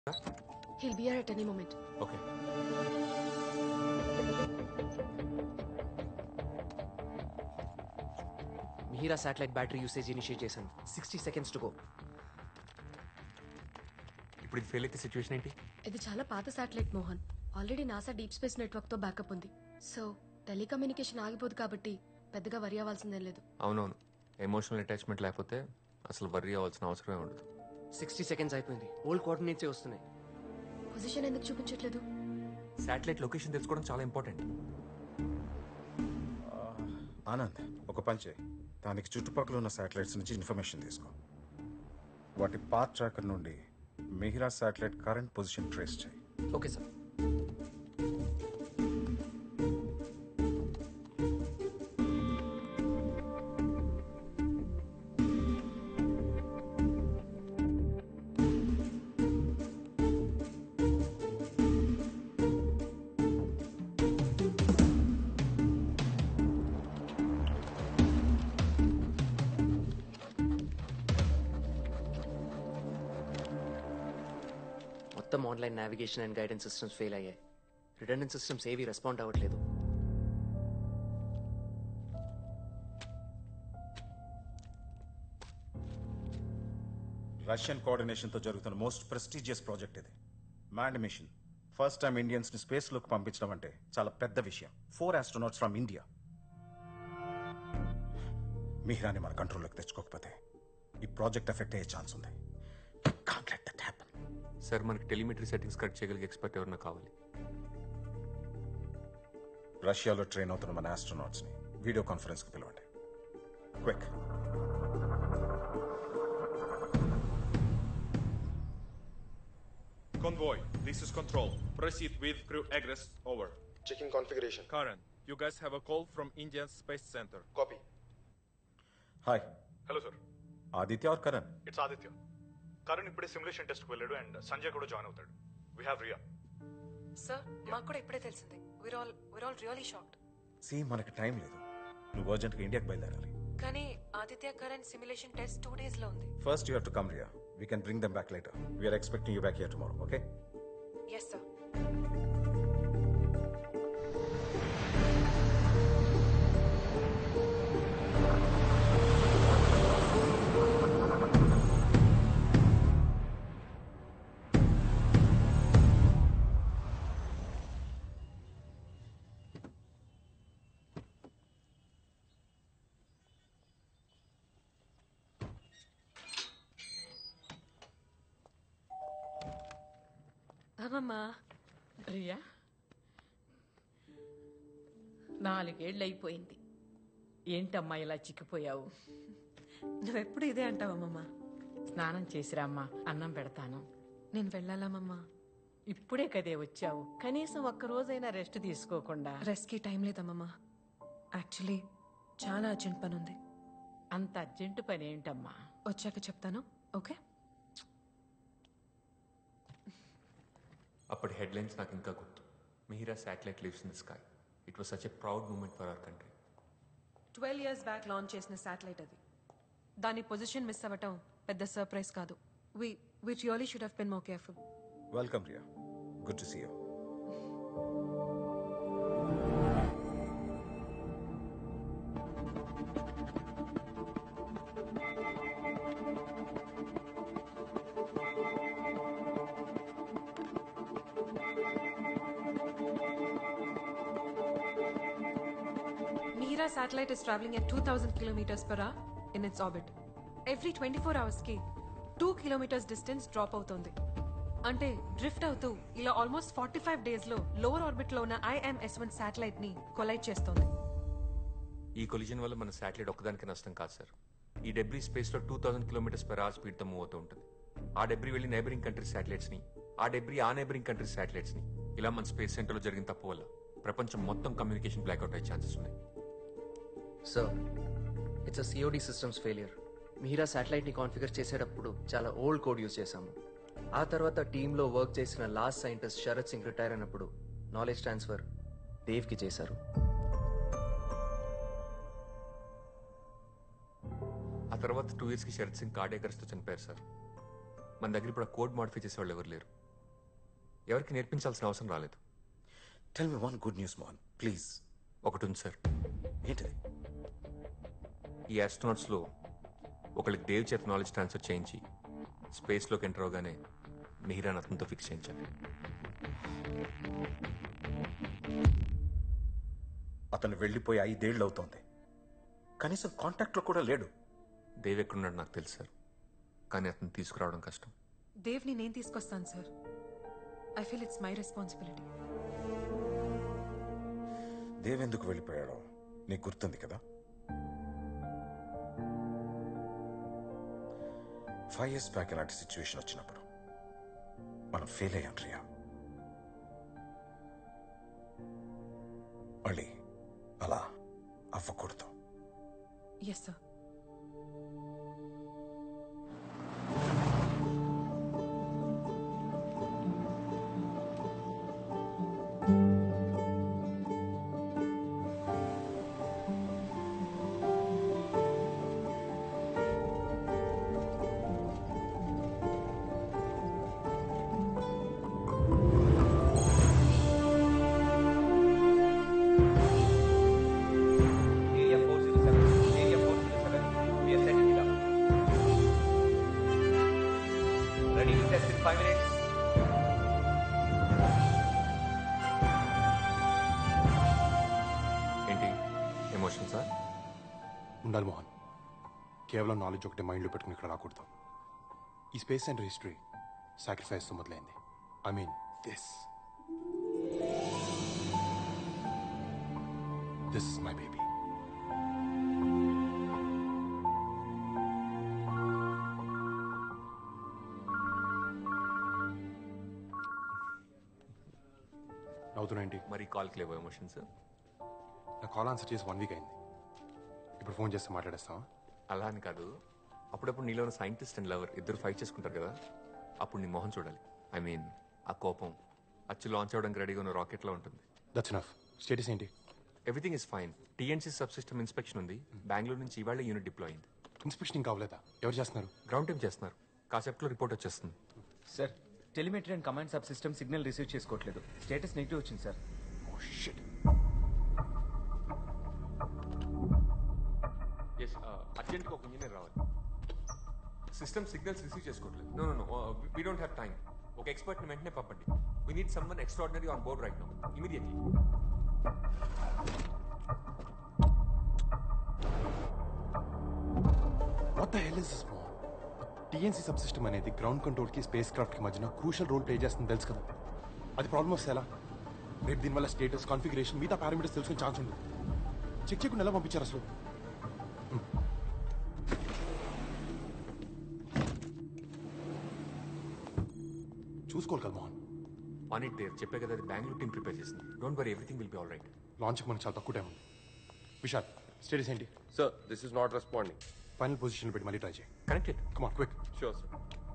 He'll be here at any moment. Okay. Mihira satellite battery usage initiate చేశాను. 60 seconds to go. ఇప్పుడు ఇది fail అయితే situation ఏంటి? ఇది చాలా పాత satellite Mohan. Already NASA deep space network తో బ్యాకప్ ఉంది. సో టెలికమ్యూనికేషన్ ఆగిపోదు కాబట్టి పెద్దగా వరి అవ్వాల్సిందేం లేదు. అవునవును, ఎమోషనల్ అటాచ్మెంట్ లేకపోతే అసలు వర్రీ అవ్వాల్సిన అవసరమే ఉండదు. 60 seconds అయిపోయింది. ఓల్డ్ కోఆర్డినేట్సే వస్తున్నాయి. పొజిషన్ ఎందుకు చూపించట్లేదు? శాటిలైట్ లొకేషన్ తెలుసుకోవడం చాలా ఇంపార్టెంట్. ఆనంద్, ఒక పని చేయి. దానికి చుట్టుపక్కల ఉన్న శాటిలైట్స్ నుంచి ఇన్ఫర్మేషన్ తీసుకో. వాటి పాత్ ట్రాకర్ నుండి Mihira satellite current position trace చేయి. Okay sir. మొత్తం online navigation and guidance systems fail అయ్యాయి. రిడెండెంట్ సిస్టమ్స్ ఏవి రెస్పాండ్ అవ్వట్లేదు. రష్యన్ కోఆర్డినేషన్ తో జరుగుతున్న మోస్ట్ ప్రెస్టీజియస్ ప్రాజెక్ట్ ఇది. Manned mission. First time Indians ని స్పేస్ లోకి పంపించడం అంటే చాలా పెద్ద విషయం. 4 astronauts ఫ్రమ్ ఇండియా. మిహిరాని మన కంట్రోల్లోకి తెచ్చుకోకపోతే ఈ ప్రాజెక్ట్ ఎఫెక్ట్ అయ్యే ఛాన్స్ ఉంది. Can't let that happen. Sir, మనకి టెలిమెట్రీ సెట్టింగ్స్ కట్ చేయగలిగే ఎక్స్పర్ట్ ఎవరన్నా కావాలి. రష్యాలో ట్రైన్ అవుతున్న మన ఆస్ట్రోనాట్స్ ని వీడియో కాన్ఫరెన్స్ కు పిలవండి. Quick. Convoy, this is Control. Proceed with crew egress, over. Checking configuration. Karan, you guys have a call from Indian Space Center. Copy. Hi, hello sir, Aditya or Karan? It's Aditya. Karan ఇప్పుడే simulation టెస్ట్కి వెళ్ళాడు and Sanjay కూడా join అవుతాడు. We have Riya. Sir, మాకు కూడా ఇప్పుడే తెలిసింది. we're all really shocked. See, మనకి టైం లేదు. నువ్వు అర్జెంట్గా ఇండియాకి బయలుదేరాలి. కానీ Aditya current simulation test 2 days లో ఉంది. First you have to come Riya. We can bring them back later. We're expecting you back here tomorrow. Okay? Yes sir. అమ్మమ్మా, రియా, 4 ఏళ్ళు అయిపోయింది. ఏంటమ్మా ఇలా చిక్కిపోయావు? నువ్వెప్పుడు ఇదే అంటావమ్మా. స్నానం చేసిరామ్మా, అన్నం పెడతాను. నేను వెళ్ళాలమ్మా. ఇప్పుడే కదే వచ్చావు, కనీసం ఒక్కరోజైనా రెస్ట్ తీసుకోకుండా. రెస్ట్కి టైం లేదమ్మా. యాక్చువల్లీ చాలా అర్జెంట్ పని ఉంది. అంత అర్జెంటు పని ఏంటమ్మా? వచ్చాక చెప్తాను, ఓకే? అప్పటి హెడ్లైన్స్ నాకు ఇంకా గుర్తు. Mihira satellite lives in the sky. It was such a proud moment for our country. 12 years back launch చేసిన శాటిలైట్ అది. దాని పొజిషన్ మిస్ అవ్వటం పెద్ద సర్ప్రైజ్ కాదు. we really should have been more careful. Welcome Riya. Good to see you. Mihira satellite is traveling at 2000 kilometers per hour in its orbit. Every 24 hours కి 2 kilometers distance drop అవుతుంది. అంటే drift అవుతూ ఇలా almost 45 days లో lower orbit లో ఉన్న IMS-1 satellite ని collide చేస్తోంది. ఈ కొలిజన్ వల్ల మన శాటిలైట్ ఒక్కదానికి నష్టం కాదు సార్. ఈ డెబ్రీ స్పేస్ లో 2000 km/h స్పీడ్ తో మూవ్ అవుతూ ఉంటుంది. ఆ డెబ్రీ వెళ్ళి నైబరింగ్ కంట్రీస్ శాటిలైట్స్ ని, ఆ డెబ్రీ ఆ నైబరింగ్ కంట్రీస్ శాటిలైట్స్ ని, ఇలా మన స్పేస్ సెంటర్ లో జరిగిన తప్పు వల్ల ప్రపంచం మొత్తం కమ్యూనికేషన్ బ్లాక్అవుట్ అయ్యే ఛాన్సెస్ ఉన్నాయి. Sir, it's a COD systems failure. Mihira శాటిలైట్ని కాన్ఫిగర్ చేసేటప్పుడు చాలా ఓల్డ్ కోడ్ యూజ్ చేశాము. ఆ తర్వాత టీంలో వర్క్ చేసిన last scientist Sharath Singh retire అయినప్పుడు నాలెడ్జ్ ట్రాన్స్ఫర్ దేవ్కి చేశారు. ఆ తర్వాత 2 yearsకి శరత్ సింగ్ కార్డియాక్ అరెస్ట్తో చనిపోయారు సార్. మన దగ్గర ఇప్పుడు ఆ కోడ్ మాడిఫై చేసే వాళ్ళు ఎవరు లేరు. ఎవరికి నేర్పించాల్సిన అవసరం రాలేదు. Tell me one good news Mohan please. ఒకటి ఉంది సార్. ఏంటిది? ఈ ఆస్ట్రోనాట్స్లో ఒకళ్ళకి దేవ్ చేత నాలెడ్జ్ ట్రాన్స్ఫర్ చేయించి స్పేస్లోకి ఎంటర్ అవగానే మిహిరాన్ అతనితో ఫిక్స్ చేయించాలి. అతను వెళ్ళిపోయి 5 ఏళ్ళు అవుతోంది, కనీసం కాంటాక్ట్లో కూడా లేడు. దేవ్ ఎక్కడున్నాడు నాకు తెలుసు సార్, కానీ అతను తీసుకురావడం కష్టం. దేవ్ని నేను తీసుకొస్తాను sir. I feel it's my responsibility. దేవెందుకు వెళ్ళిపోయాడో నీకు గుర్తుంది కదా? 5 years బ్యాక్ ఇలాంటి సిచ్యువేషన్ వచ్చినప్పుడు మనం ఫెయిల్ అయ్యాం రియా. మళ్ళీ అలా అవ్వకూడదు. Yes sir. Area 407. Area 407. We are setting it up. Ready to test in 5 minutes. ఏంటి ఎమోషన్ సార్? ఉండాలి మోహన్. కేవలం నాలెడ్జ్ ఒకటి మైండ్లో పెట్టుకుని ఇక్కడ రాకూడదు. ఈ స్పేస్ సెంటర్ హిస్టరీ సాక్రిఫైస్తో మొదలైంది. I mean this is my baby. నవ్వుతున్నా ఏంటి? మరి కాల్కి లేవో ఎమోషన్స్? నా కాల్ ఆన్సర్ చేసి 1 week అయింది. ఇప్పుడు ఫోన్ చేస్తే మాట్లాడేస్తావా? అలా అని కాదు, అప్పుడప్పుడు నీలో ఉన్న సైంటిస్ట్ అండ్ లవర్ ఇద్దరు ఫైట్ చేసుకుంటారు కదా, అప్పుడు నీ మొహం చూడాలి. ఐ మీన్ ఆ కోపం అచ్చు లాంచ్ అవ్వడానికి రెడీగా ఉన్న రాకెట్లో ఉంటుంది. That's enough. స్టేటస్ ఏంటి? Everything is fine. TNC sub system inspection ఉంది. బెంగళూరు నుంచి ఇవాళ యూనిట్ డిప్లాయ్ అయింది. ఇన్స్పెక్షన్ ఇంకా అవ్వలేదా? ఎవరు చేస్తున్నారు? గ్రౌండ్ టీమ్ చేస్తున్నారు. కాసేపట్లో రిపోర్ట్ వచ్చేస్తుంది. Sir, telemetry and command sub system signal receive చేసుకోవట్లేదు. స్టేటస్ నెగిటివ్ వచ్చింది సార్. Oh shit. ఎస్, అర్జెంట్గా ఒక ఇంజనీర్ రావాలి. సిస్టమ్ సిగ్నల్స్ రిసీవ్ చేసుకోవట్లేదు. No no no, we don't have time. ఒక ఎక్స్పర్ట్ని వెంటనే పంపండి. We need someone extraordinary on board right now, immediately. What the hell is this Mohan? TNC sub system అనేది ground కంట్రోల్కి స్పేస్ క్రాఫ్ట్కి మధ్యన క్రూషల్ రోల్ ప్లే చేస్తుంది తెలుసు కదా. అది ప్రాబ్లమ్ వస్తే ఎలా? రేపు దీనివల్ల స్టేటస్, కాన్ఫిగరేషన్, మిగతా పారామీటర్స్ తెలుసుకునే ఛాన్స్ ఉండదు. చెక్ చేయకుండా ఎలా పంపించారు అసలు? చూసుకోవాలి కదా మోహన్. On it there. చెప్పే కదా, అది బెంగళూరు టీమ్ ప్రిపేర్ చేసింది. Don't worry, everything will be all right. లాంచ్కి మనకు చాలా తక్కువ టైం ఉంది. విశాల్, స్టేటస్ ఏంటి? Sir, this is not responding. Final పొజిషన్లో పెట్టి మళ్ళీ ట్రై చేయి. Connected. Come on quick. Sure, sir.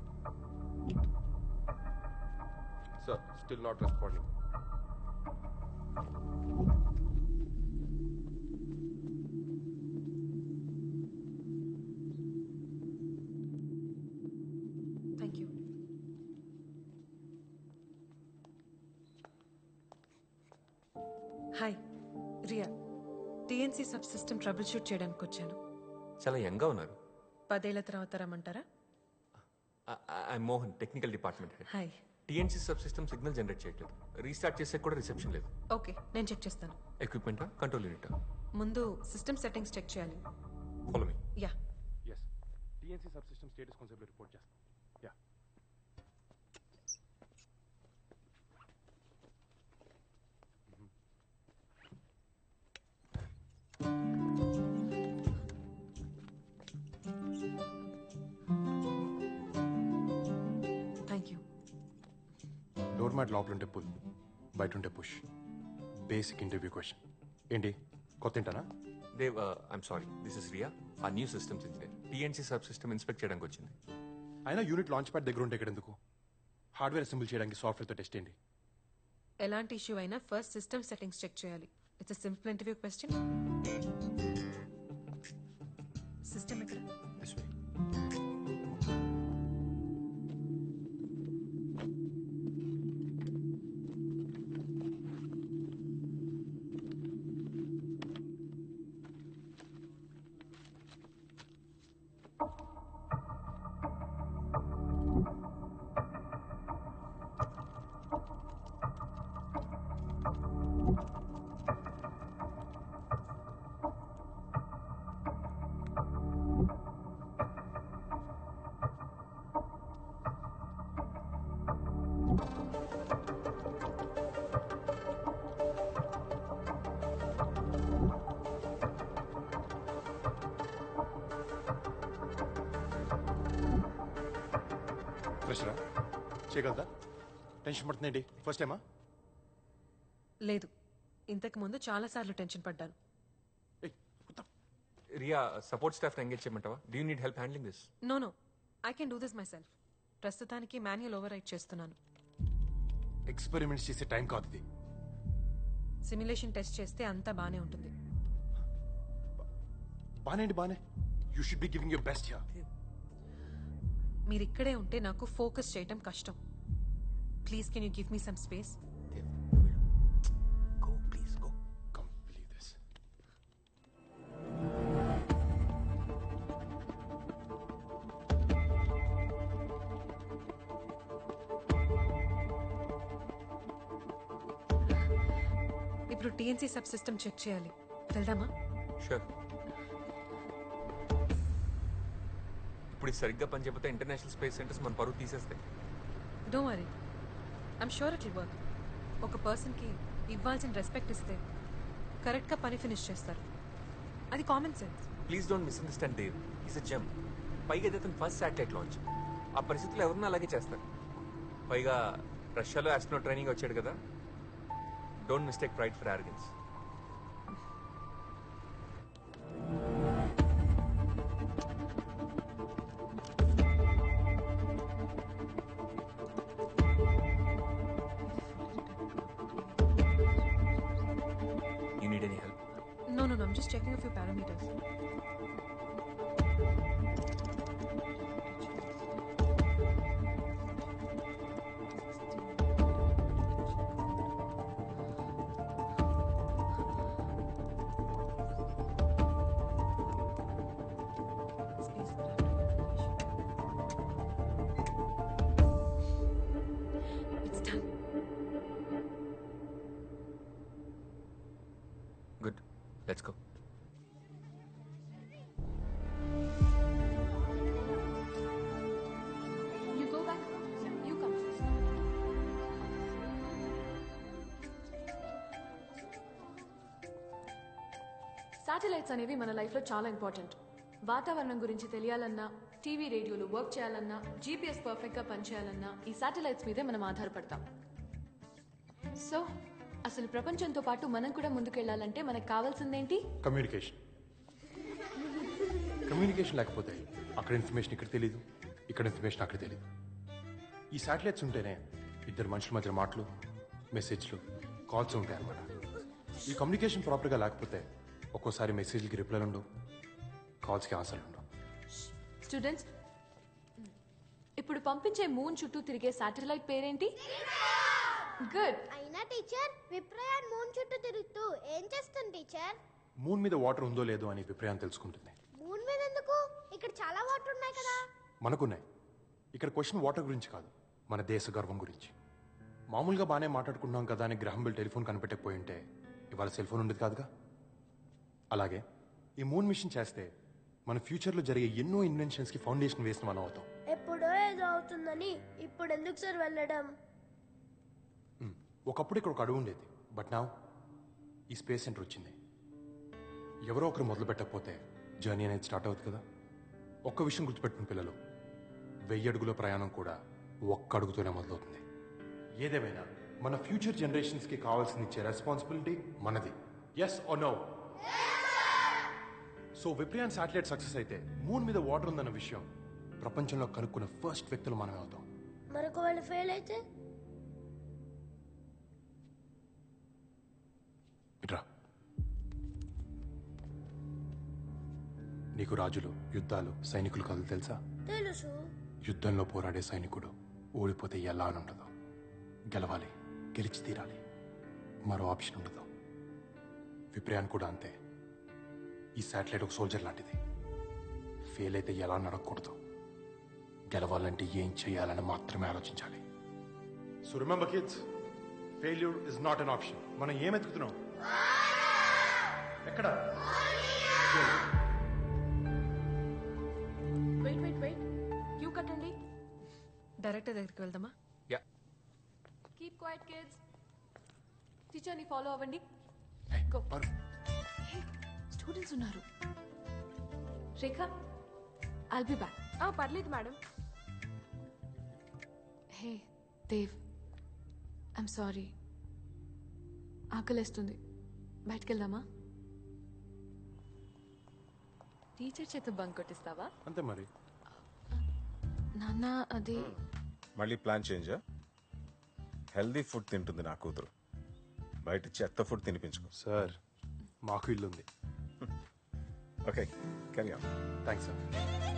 Sir, still not responding. Thank you. Hi, Riya. TNC sub system troubleshoot చేయడానికి వచ్చాను. చాలా యంగ్గా ఉన్నారు. 10 ఏళ్ల తర్వాత రమ్మంటారా? I Mohan, technical department head. Hi. TNC sub system signal generate చేయట్లేదు. రీస్టార్ట్ చేసే కూడా రిసెప్షన్ లేదు. ఓకే, నేను చెక్ చేస్తాను. ఎక్విప్మెంటా, కంట్రోల్ యూనిటా? ముందు సిస్టమ్ సెట్టింగ్స్ చెక్ చేయాలి. Follow me. Yeah. Yes, TNC sub system status కాన్సెప్ట్లో రిపోర్ట్ చేస్తాం. Yeah. Thank you. Doormat లోపల ఉంటే పుల్, బయట ఉంటే పుష్. Basic interview question. ఏంటి కొత్త ఏంటనా? Dev, I'm sorry, this is Riya, a new systems engineer. TNC sub system inspect చేయడానికి వచ్చింది. అయినా యూనిట్ లాంచ్ ప్యాడ్ దగ్గర ఉంటే ఇక్కడ ఎందుకు? హార్డ్వేర్ అసెంబుల్ చేయడానికి సాఫ్ట్వేర్తో టెస్ట్ ఏంటి? ఎలాంటి ఇష్యూ అయినా ఫస్ట్ సిస్టమ్ సెట్టింగ్స్ చెక్ చేయాలి. It's simple interview question. System ఎక్కడ? This way. ప్రెషరా చేయగలదా? టెన్షన్ పడుతుందేంటి? ఫస్ట్ టైమా? లేదు, ఇంతకు ముందు చాలాసార్లు టెన్షన్ పడ్డాను. రియా, సపోర్ట్ స్టాఫ్ ఎంగేజ్ చేయమంటావా? Do you need help handling this? No, I can do this myself. ప్రస్తుతానికి మాన్యువల్ ఓవర్ రైట్ చేస్తున్నాను. ఎక్స్పెరిమెంట్స్ చేసే టైం కాదు ఇది. సిమ్యులేషన్ టెస్ట్ చేస్తే అంతా బానే ఉంటుంది. బానే you should be giving your best here. మీరు ఇక్కడే ఉంటే నాకు ఫోకస్ చేయటం కష్టం. Please can you give me some space? Go, please, go. Come, believe this. ఇప్పుడు టీఎన్సీ సబ్ సిస్టమ్ చెక్ చేయాలి. వెళ్దామా? షూర్. ఇప్పుడు ఇది సరిగ్గా పనిచేయకపోతే ఇంటర్నేషనల్ స్పేస్ సెంటర్స్ మన పరువు తీసేస్తాయి. Don't worry, I'm sure it will work. ఒక పర్సన్కి ఇవ్వాల్సిన రెస్పెక్ట్ ఇస్తే కరెక్ట్గా పని ఫినిష్ చేస్తారు. అది common sense. Please don't misunderstand Dev. Is a gem. పైగా ఇది అతను ఫస్ట్ శాటిలైట్ లాంచ్. ఆ పరిస్థితుల్లో ఎవరన్నా అలాగే చేస్తారు. పైగా రష్యాలో ఆస్ట్రోనాట్ ట్రైనింగ్ వచ్చాడు కదా. Don't mistake pride for organs. You need any help? No, I'm just checking a few parameters. It's done. Good. Let's go. You go back. You come first. Satellites అనేవి మన లైఫ్లో చాలా ఇంపార్టెంట్. వాతావరణం గురించి తెలియాలన్నా, TV రేడియోలు వర్క్ చేయాలన్నా, GPS పర్ఫెక్ట్గా పనిచేయాలన్నా ఈ శాటిలైట్స్ మీదే మనం ఆధారపడతాం. సో అసలు ప్రపంచంతో పాటు మనం కూడా ముందుకెళ్లాలంటే మనకు కావాల్సిందేంటి? కమ్యూనికేషన్. కమ్యూనికేషన్ లేకపోతే అక్కడ ఇన్ఫర్మేషన్ ఇక్కడ తెలీదు, ఇక్కడ ఇన్ఫర్మేషన్ అక్కడ తెలీదు. ఈ శాటిలైట్స్ ఉంటేనే ఇద్దరు మనుషుల మధ్య మాటలు, మెసేజ్లు, కాల్స్ ఉంటాయి అన్నమాట. ఈ కమ్యూనికేషన్ ప్రాపర్గా లేకపోతే ఒక్కోసారి మెసేజ్లకి రిప్లైలు ఉండవు, కాల్స్కి ఆన్సర్లు ఉండవు. స్టూడెంట్స్, ఇప్పుడు పంపించే మూన్ చుట్టూ తిరిగే శాటిలైట్ పేరేంటి? గుడ్. అయినా టీచర్, విప్రయాన్ మూన్ చుట్టూ తిరుగుతూ ఏం చేస్తుంది టీచర్? మూన్ మీద వాటర్ ఉందో లేదో అని విప్రయాన్ తెలుసుకుంటుంది. మూన్ మీద ఎందుకు? ఇక్కడ చాలా వాటర్ ఉన్నాయి కదా. మనకున్నాయి. ఇక్కడ క్వశ్చన్ వాటర్ గురించి కాదు, మన దేశ గర్వం గురించి. మామూలుగా బాగానే మాట్లాడుకున్నాం కదా అని గ్రహం బెల్ టెలిఫోన్ కనిపెట్టకపోయి ఉంటే ఇవాళ సెల్ ఫోన్ ఉండేది కాదుగా. అలాగే ఈ మూన్ మిషన్ చేస్తే మన ఫ్యూచర్లో జరిగే ఎన్నో ఇన్వెన్షన్స్కి ఫౌండేషన్ వేసిన మనం అవుతాం. ఎప్పుడో ఏదో అవుతుందని ఇప్పుడు ఎందుకు సార్ వెళ్ళడం? ఒకప్పుడు ఇక్కడ ఒక అడుగు ఉండేది, బట్ నా ఈ స్పేస్ సెంటర్ వచ్చింది. ఎవరో ఒకరు మొదలు పెట్టకపోతే జర్నీ అనేది స్టార్ట్ అవుతుంది కదా. ఒక్క విషయం గుర్తుపెట్టుకుని పిల్లలు, 1000 అడుగుల ప్రయాణం కూడా ఒక్క అడుగుతోనే మొదలవుతుంది. ఏదేమైనా మన ఫ్యూచర్ జనరేషన్స్కి కావాల్సింది ఇచ్చే రెస్పాన్సిబిలిటీ మనది. Yes or no? So Viprayaan satellite success అయితే మూన్ మీద వాటర్ ఉందన్న విషయం ప్రపంచంలో కనుక్కున్న ఫస్ట్ వ్యక్తులు మనమే అవుతాం. మరొకవేళ ఫెయిల్ అయితే? ఇట్రా. నీకు రాజులు, యుద్ధాలు, సైనికులు కథలు తెలుసా? తెలుసు. యుద్ధంలో పోరాడే సైనికుడు ఓడిపోతే ఎలా అని ఉండదు, గెలవాలి, గెలిచి తీరాలి, మరో ఆప్షన్ ఉండదు. విప్రయాన్ కూడా అంతే. ఈ శాటిలైట్ ఒక సోల్జర్ లాంటిది. ఫెయిల్ అయితే ఎలా నడకూడదు, గెలవాలంటే ఏం చేయాలని మాత్రమే ఆలోచించాలి. So remember kids, failure is not an option. మనం ఏం ఎత్తుకుతున్నాం? ఎక్కడ? వెయిట్ క్యూ కట్టండి. డైరెక్టర్ దగ్గరికి వెళ్దామా? యా. Keep quiet kids. టీచర్ని ఫాలో అవ్వండి. స్టూడెంట్స్ ఉన్నారు. Rekha, I'll be back. పర్లేదు madam. Hey Dev, I'm sorry. ఆకలేస్తుంది, బయటికి వెళ్దామా? టీచర్ చేత బంక్ కొట్టిస్తావా? అంతే మరి. నాన్న అది మళ్ళీ ప్లాన్ చేంజా? హెల్దీ ఫుడ్ తింటుంది నా కూతురు, బయట చెత్త ఫుడ్ తినిపించుకో. సార్ మాకు ఇల్లు ఉంది. Okay, carry on. Thanks sir.